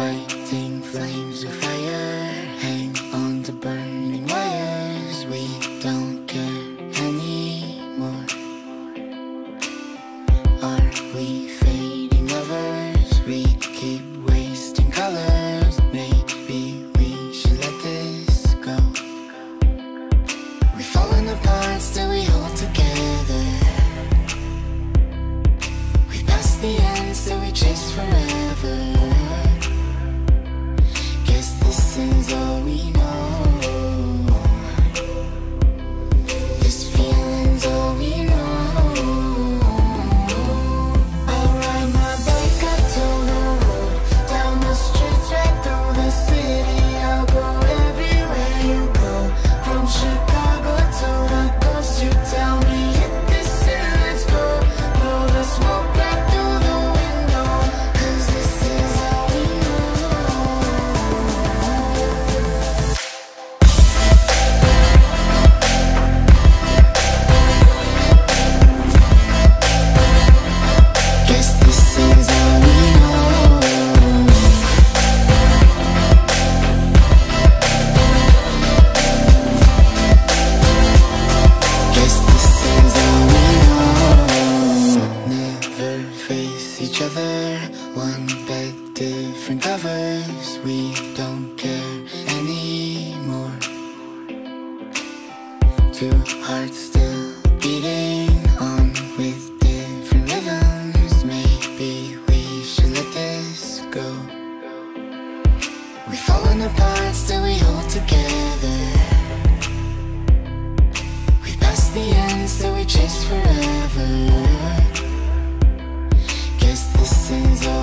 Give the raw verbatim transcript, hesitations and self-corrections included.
fighting flames of fire, hang on to burning wires. We don't care anymore. Are we fading lovers? We keep wasting colors. Maybe we should let this go. We've fallen apart, still we hold together. We've passed the end, still we chase forever. Guess this is all we know. This feeling's all we know. I'll ride my bike up to the road, down the streets, right through the city. I'll go everywhere you go, from Chicago to the coast. You tell me hit this and let's go. Blow the smoke right through the window, 'cause this is all we know. Guess this is all we know. Guess this is all we know. Never face each other, one bed, different covers. We don't care anymore. Two hearts still beating on with different rhythms. Maybe we should let this go. We've fallen apart, still we hold together. We passed the end, still we chase forever. Guess this is all